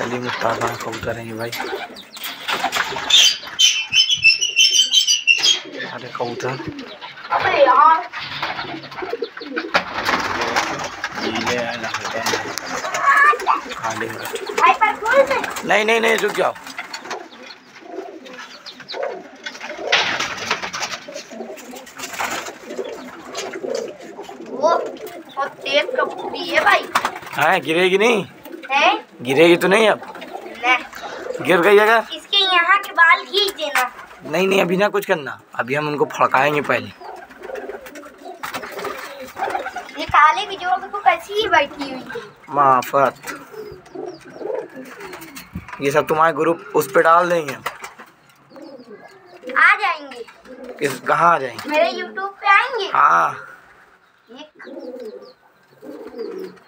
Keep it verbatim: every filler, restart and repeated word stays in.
काली मुक्ताबां कबूतर हैं भाई। अरे कबूतर अबे यार नहीं नहीं नहीं रुक जाओ। वो बहुत तेज कबूतरी है भाई। हाँ गिरेगी नहीं है? गिरेगी तो नहीं अब नहीं। गिर गई अगर इसके यहाँ के बाल खींच देना। नहीं नहीं अभी ना कुछ करना, अभी हम उनको फड़काएंगे पहले। ये काले की जोड़ को कैसी ही बैठी हुई है। माफत ये सब तुम्हारे ग्रुप उस पे डाल देंगे। आ जाएंगे। किस कहाँ आ जाएंगे? मेरे यूट्यूब पे आएंगे। हाँ एक